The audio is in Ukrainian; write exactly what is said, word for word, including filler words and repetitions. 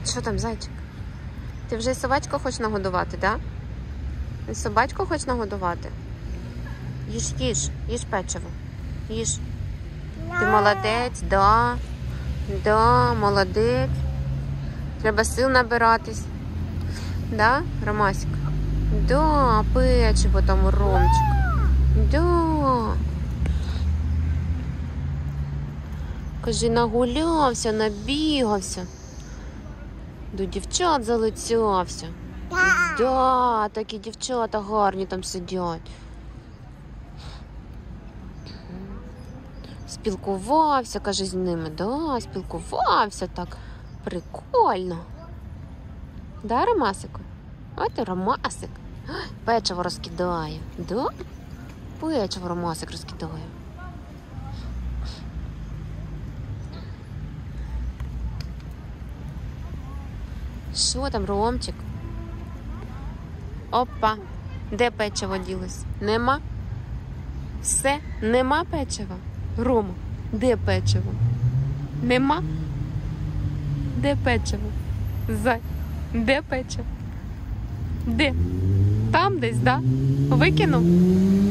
Що там, зайчик? Ти вже і собачку хочеш нагодувати, так? Да? І собачку хочеш нагодувати? Їж, їж, їж печиво. Їж. Ти молодець, да. Да, молодець. Треба сил набиратись. Да, Ромасик? Да, печиво там у Ромчика. Да. Кажи, нагулявся, набігався. До дівчат залицявся. Да, такі дівчата гарні там сидять. Спілкувався, каже, з ними. Да, спілкувався так. Прикольно. Да, Ромасику? Ой, ти Ромасик. Печиво розкидає. Да? Печиво Ромасик розкидає. Що там, Ромчик? Опа. Де печиво ділось? Нема? Все? Нема печива? Рома, де печиво? Нема? Де печиво? Зай, де печиво? Де? Там десь, да? Викинув?